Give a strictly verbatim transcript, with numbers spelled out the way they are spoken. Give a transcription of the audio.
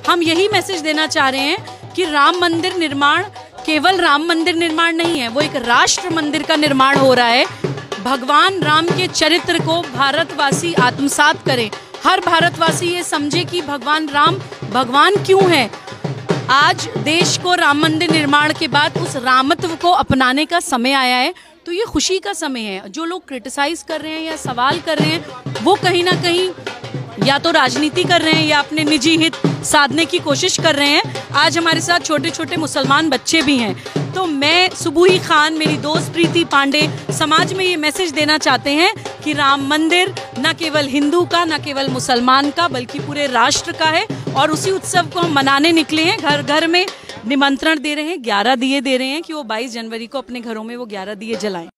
हम यही मैसेज देना चाह रहे हैं कि राम मंदिर निर्माण केवल राम मंदिर निर्माण नहीं है, वो एक राष्ट्र मंदिर का निर्माण हो रहा है। भगवान राम के चरित्र को भारतवासी आत्मसात करें। हर भारतवासी ये समझे कि भगवान राम भगवान क्यों है। आज देश को राम मंदिर निर्माण के बाद उस रामत्व को अपनाने का समय आया है। तो ये खुशी का समय है। जो लोग क्रिटिसाइज कर रहे हैं या सवाल कर रहे हैं वो कहीं ना कहीं या तो राजनीति कर रहे हैं या अपने निजी हित साधने की कोशिश कर रहे हैं। आज हमारे साथ छोटे छोटे मुसलमान बच्चे भी हैं। तो मैं सुबुही खान, मेरी दोस्त प्रीति पांडे समाज में ये मैसेज देना चाहते हैं कि राम मंदिर न केवल हिंदू का, न केवल मुसलमान का, बल्कि पूरे राष्ट्र का है। और उसी उत्सव को हम मनाने निकले हैं। घर घर में निमंत्रण दे रहे हैं, ग्यारह दिए दे रहे हैं कि वो बाईस जनवरी को अपने घरों में वो ग्यारह दिए जलाएं।